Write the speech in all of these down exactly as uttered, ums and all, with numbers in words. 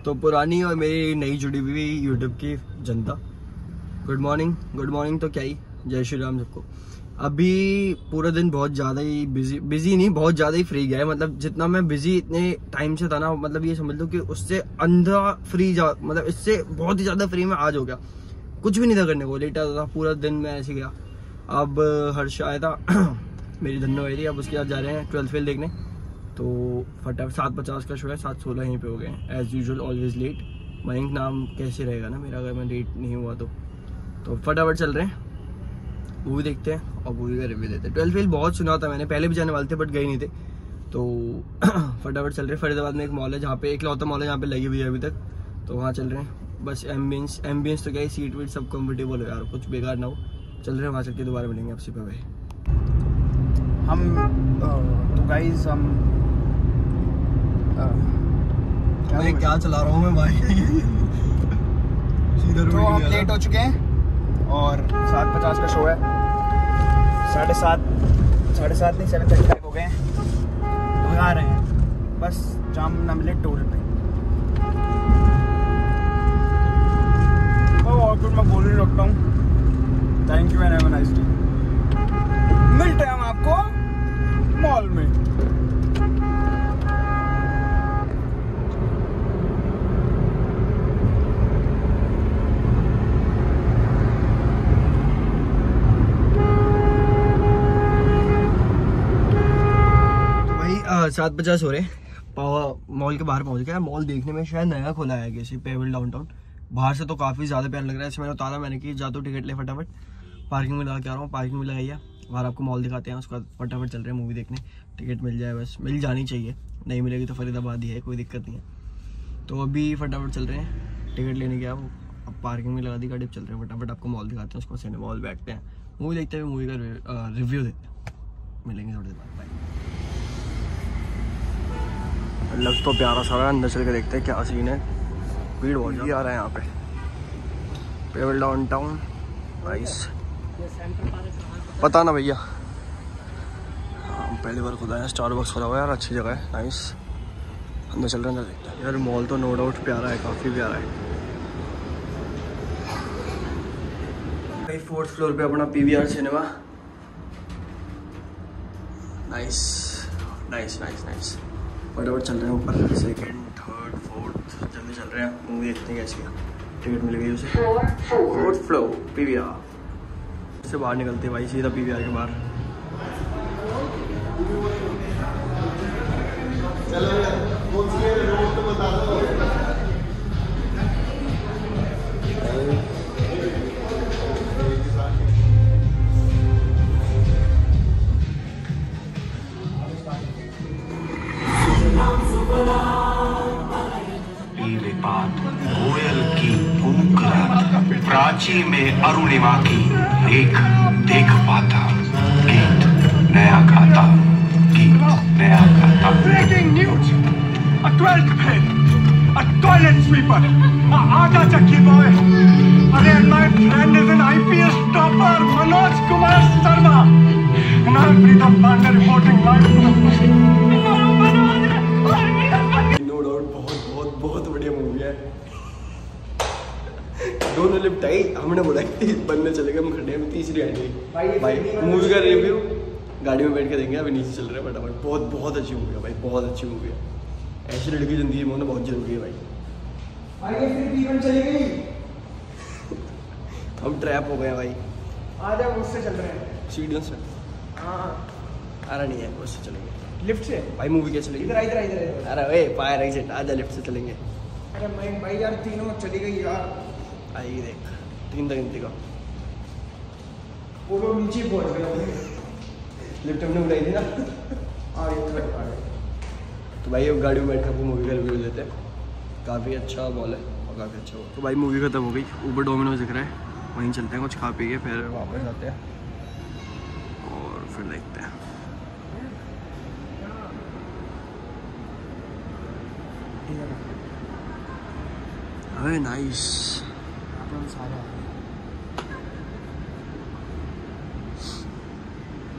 तो पुरानी और मेरी नई जुड़ी हुई यूट्यूब की जनता, गुड मॉर्निंग। गुड मॉर्निंग तो क्या ही, जय श्री राम सबको। अभी पूरा दिन बहुत ज़्यादा ही बिजी बिजी नहीं बहुत ज़्यादा ही फ्री गया है। मतलब जितना मैं बिजी इतने टाइम से था ना, मतलब ये समझ लो कि उससे अंधा फ्री जा मतलब इससे बहुत ही ज़्यादा फ्री में आज हो गया। कुछ भी नहीं था करने को, लेटा था पूरा दिन में ऐसे गया। अब हर्ष आया था मेरी धन्नो आई थी, अब उसके साथ जा रहे हैं ट्वेल्थ फेल देखने। तो फटाफट सात पचास का शो है, सात सोलह यहीं पे हो गए हैं as usual, always late. Mayank नाम कैसे रहेगा ना मेरा अगर मैं लेट नहीं हुआ तो। तो फटाफट चल रहे हैं, मूवी देखते हैं और मूवी का रिव्यू देते हैं। ट्वेल्थ फेल बहुत सुना था मैंने, पहले भी जाने वाले थे बट गए नहीं थे। तो फटाफट चल रहे हैं। फरीदाबाद में एक मॉल है जहाँ पे एक लौता मॉल है जहाँ पे लगी हुई है अभी तक, तो वहाँ चल रहे हैं। बस एम्बियंस एम्बियंस तो क्या है, सीट वीट सब कम्फर्टेबल हो यार, कुछ बेकार ना हो। चल रहे हैं वहाँ चल के दोबारा मिलेंगे आपसे पे भाई। हम तो गाइस हम मैं क्या चला रहा हूँ मैं भाई तो हम लेट हो चुके हैं और सात पचास का शो है। साढ़े सात साढ़े सात नहीं सेवन थर्टी फाइव हो गए हैं, तो आ रहे हैं। बस जाम ना मिले टोल पे। और फिर मैं बोलने लगता हूँ thank you and have a nice day. मिलते हैं हम आपको मॉल में। सात पचास हो रहे मॉल के बाहर पहुंच गया। मॉल देखने में शायद नया खुला है किसी पेबल डाउनटाउन। बाहर से तो काफी ज्यादा प्यार लग रहा है। इसमें उतारा मैंने कि जा तो टिकट ले फटाफट, पार्किंग में लगा के आ रहा हूँ। पार्किंग में लगाई है, बाहर आपको मॉल दिखाते हैं, उसके बाद फटाफट चल रहे हैं मूवी देखने। टिकट मिल जाए, बस मिल जानी चाहिए, नहीं मिलेगी तो फरीदाबाद ही है, कोई दिक्कत नहीं है। तो अभी फटाफट चल रहे हैं, टिकट लेने गया वो, अब पार्किंग में लगा दी गाड़ी, चल रहे हैं फटाफट। आपको मॉल दिखाते हैं, उसको सिनेमा हॉल बैठते हैं, मूवी देखते हैं, मूवी का रिव्यू देते हैं। मिलेंगे थोड़ी देर बाद, बाय। लग तो प्यारा सारा, अंदर चल के देखते हैं क्या सीन है। भीड़ बहुत ज़्यादा आ रहा है यहाँ पे। पेबल डाउनटाउन नाइस, पता ना भैया, पहली बार खुदा है। स्टारबक्स खुदा हुआ है यार, अच्छी जगह है, नाइस। अंदर चल रहे हैं, अंदर देखते हैं यार। मॉल तो नो डाउट प्यारा है, काफ़ी प्यारा है भाई। फोर्थ फ्लोर पे अपना PVR cinema, nice nice nice nice. फटाफट चल रहे हैं ऊपर, सेकंड थर्ड फोर्थ जल्दी चल रहे हैं, मूवी देखते हैं कैसी है। टिकट मिल गई उसे, फोर्थ फ्लोर पीवीआर से बाहर निकलते हैं भाई, सीधा पीवीआर के बाहर। कोयल की कूक रात, प्राची में अरुणिमा की देख देख पाता, गीत नया गाता, गीत नया गाता। Breaking news, a twelfth fail, a toilet sweeper, a आटा चक्की बॉय, अरे my friend is an IPS topper Manoj Kumar Sharma, and I'm Pritam Pandey reporting live from no doubt बहुत बहुत बहुत बढ़िया मूवी है। दोनों लिफ्ट आई, हमने बोला कि बनने चले गए, हम खड़े हैं, तीसरी आई गई भाई। मूवी का रिव्यू गाड़ी में बैठ के देंगे, अभी नीचे चल रहे हैं फटाफट। बहुत बहुत अच्छी मूवी है भाई, बहुत अच्छी मूवी है। ऐसी लड़की जिंदगी में होना बहुत जरूरी है भाई। आगे फिर पीवन चली गई। हम ट्रैप हो गए भाई। आज हम उससे चल रहे हैं, सीढ़ियों से। हाँ आ रहा नहीं है, उससे चलेंगे। लिफ्ट से भाई मूवी क्या चलेगी? इधर इधर इधर। अरे भाई फायर एग्जिट, आजा लिफ्ट से चलेंगे। अरे मैं भाई यार तीनों चली गई यार। आई देख, तीन तक गिनती का वो लोग नीचे पहुंच गए, लिफ्ट हमने उठाई थी ना। हाँ ये थर्ड पार्ट है। तो भाई अब गाड़ी में बैठ कर मूवी का रिव्यू लेते हैं। काफ़ी अच्छा मॉल है और काफ़ी अच्छा हो। तो भाई मूवी खत्म हो गई, ऊपर डोमिनोज दिख रहा है, वहीं चलते हैं, कुछ खा पी के फिर वापस आते हैं और फिर देखते हैं। अरे नाइस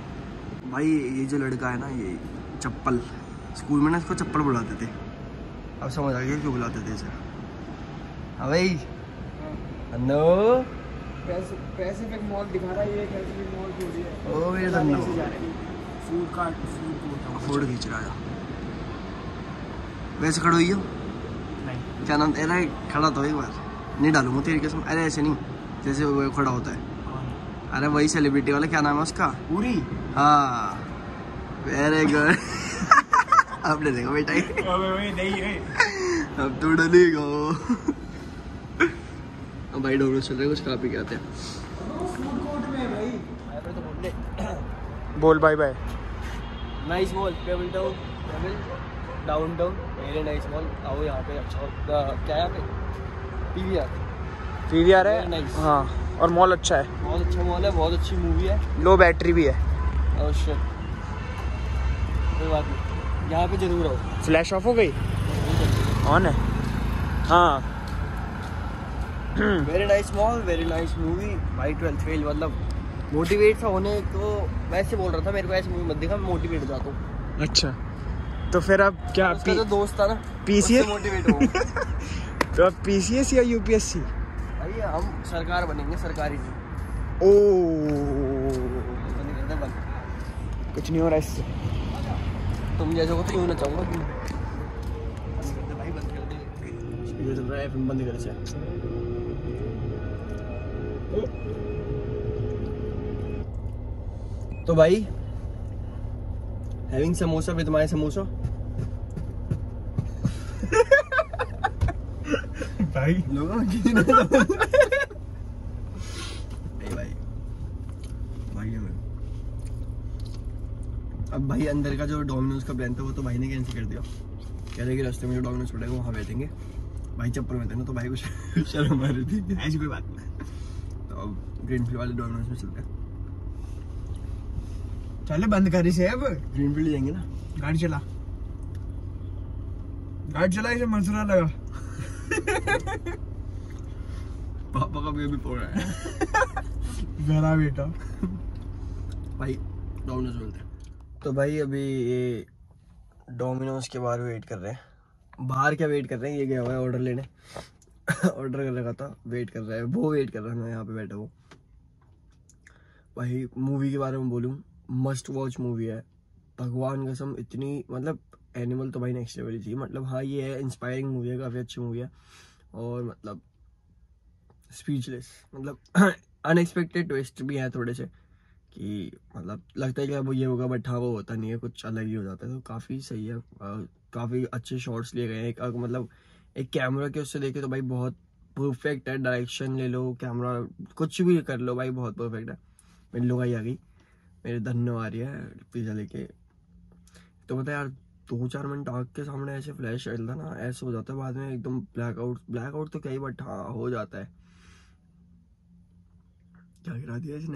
भाई। ये जो लड़का है ना, ये चप्पल, स्कूल में ना इसको चप्पल बुलाते थे। अब समझ आ गया क्यों बुलाते थे इसे। हाँ भाई अन्नो पैसिफिक मॉल दिखा रहा है, ये पैसिफिक मॉल थोड़ी है। ओ मेरे धन्नो फूड कार्ट फूड फोड़ खींच रहा है। वैसे खड़ो ही हो नहीं क्या नाम तेरा? खड़ा तो एक बार नहीं डालूंगा तेरी कसम। अरे ऐसे नहीं जैसे वो खड़ा होता है। अरे वही सेलिब्रिटी वाला, क्या नाम है उसका? पूरी। हाँ वेरी गुड। अब डलेगा बेटा ही। नहीं है अब तो डलेगा। अब भाई डोमिनोज चल रहे हैं, कुछ खा पी के आते हैं। फूड कोर्ट में है भाई। तो बोल ले बोल bye bye. Nice mall, pebble town, pebble downtown, very nice mall. आओ यहाँ पे अच्छा होता क्या है यहाँ पे? पीवीआर पीवीआर है Very nice. हाँ, और मॉल अच्छा है, बहुत अच्छा मॉल है, बहुत अच्छी मूवी है, लो बैटरी भी है। और शिट कोई बात नहीं, यहाँ पे जरूर आओ। फ्लैश ऑफ हो गई, ऑन है हाँ। Very nice mall, very nice movie भाई। ट्वेल्थ फेल मतलब मोटिवेट सा होने को वैसे बोल रहा था, मेरे को ऐसी मूवी मत दिखा, मैं मोटिवेट हो जाता हूँ। अच्छा तो फिर आप क्या उसका जो दोस्त था ना पीसीएस मोटिवेट हो। तो आप पीसीएस या यूपीएससी? भाई हम सरकार बनेंगे, सरकारी नहीं। ओ बंद कर दे, बंद। कुछ नहीं हो रहा इससे। तुम जैसे हो तो यूँ ना चाहूँगा। बंद कर दे भाई, बंद कर दे। स्पीकर चल रहा है, फिर बंद कर से। तो भाई having samosa with my samosa. भाई लोगों नहीं भाई भाई हमें अब भाई अंदर का जो डोमिनोज का प्लान था वो तो भाई ने कैंसिल कर दिया। कह रहे कि रास्ते में जो डोमिनोज पड़ेगा वहाँ बैठेंगे। भाई चप्पल में थे ना तो भाई कुछ शर्म आ रही थी। ऐसी कोई बात नहीं। तो अब ग्रीनफील्ड वाले डोमिनोज में चलते हैं। चले बंद करी से अब ग्रीनफील्ड जाएंगे ना। गाड़ी चला, गाड़ी चला, इसे मंसूरा लगा। पापा का बेबी पड़ रहा है। जरा बेटा भाई डोमिनोज मिलते हैं। तो भाई अभी ये डोमिनोज के बाहर वेट कर रहे हैं। बाहर क्या वेट कर रहे हैं, ये गया हुआ है ऑर्डर लेने। ऑर्डर कर रखा था, वेट कर रहा है वो, वेट कर रहा है, मैं यहाँ पे बैठा हूँ। भाई मूवी के बारे में बोलूँ, मस्ट वॉच मूवी है भगवान कसम। इतनी मतलब एनिमल तो भाई नेक्स्ट लेवल ही थी। मतलब हाँ ये है, इंस्पायरिंग मूवी है, काफ़ी अच्छी मूवी है, और मतलब स्पीचलेस। मतलब अनएक्सपेक्टेड ट्विस्ट भी है थोड़े से, कि मतलब लगता है कि अब ये होगा, बट हाँ वो होता नहीं है, कुछ अलग ही हो जाता है। तो काफ़ी सही है, काफ़ी अच्छे शॉट्स लिए गए हैं। एक मतलब एक कैमरा के उससे देखे तो भाई बहुत परफेक्ट है। डायरेक्शन ले लो, कैमरा कुछ भी कर लो भाई, बहुत परफेक्ट है। मेरी लोग आई आ गई, मेरे धन्नो आ रही है पिज़्ज़ा लेके। तो पता है यार, दो चार मिनट आग के सामने ऐसे फ्लैश चलता ना, ऐसे हो जाता है बाद में एकदम ब्लैकआउट। ब्लैकआउट तो क्या ही, बट हाँ हो जाता है। क्या गिरा दिया इसने?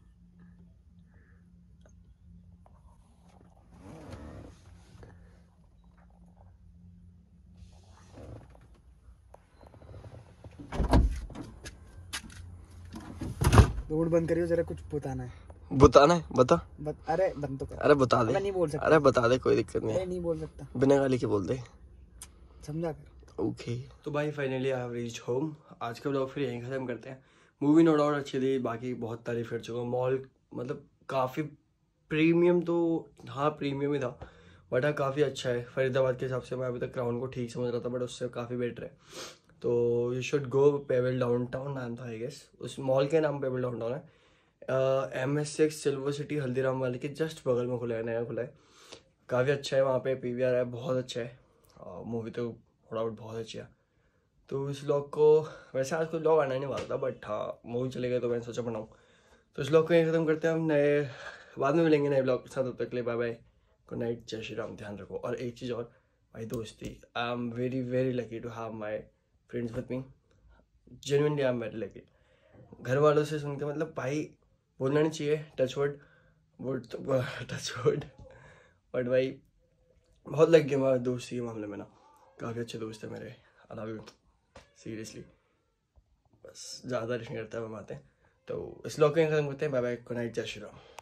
रोड बंद करियो, जरा कुछ बताना है। बताना है, बता। बत, अरे बंद तो कर। अरे बता दे। मैं नहीं बोल सकता। अरे बता दे, कोई दिक्कत नहीं मैं नहीं बोल सकता, बिना गाली के बोल दे, समझा कर। ओके। तो भाई finally I have reached home. आज का ब्लॉग फिर यहीं खत्म करते हैं। मूवी नो डाउट अच्छी थी, बाकी बहुत तारीफ कर चुका हूँ। मॉल मतलब काफ़ी प्रीमियम, तो हाँ प्रीमियम ही था, बट हाँ काफ़ी अच्छा है। फरीदाबाद के हिसाब से मैं अभी तक क्राउन को ठीक समझ रहा था, बट उससे काफ़ी बेटर है। तो you should go pebble downtown, नाम था आई गेस उस मॉल के नाम पेबल डाउन टाउन है। M S six silver city Haldiram वाले के जस्ट बगल में खुला है, नया खुला है, काफ़ी अच्छा है। वहाँ पे पीवीआर है, बहुत अच्छा है। मूवी तो थोड़ा बहुत बहुत अच्छी है। तो इस ब्लॉग को वैसे आज कोई ब्लॉग आना नहीं वाला था, बट हाँ मूवी चले गए तो मैंने सोचा बनाऊँ। तो इस ब्लॉग को यहीं खत्म करते हैं हम, नए बाद में मिलेंगे नए ब्लॉग के साथ। तब तक के लिए बाय बाय, गुड नाइट, जय श्री राम, ध्यान रखो। और एक चीज़ और भाई, दोस्ती, I am very very lucky to have my friends with me, genuinely I am very lucky. घर वालों से सुन के मतलब भाई बोलना नहीं चाहिए touch word word touch word, but भाई बहुत लग गया हमारे दोस्ती के मामले में ना। काफ़ी अच्छे दोस्त है मेरे, आई लव यू सीरियसली। बस ज़्यादा रिश्ते करता है हम आते हैं। तो इस ब्लॉग को खत्म करते हैं, बाय बाय, गुड नाइट, जय श्री राम।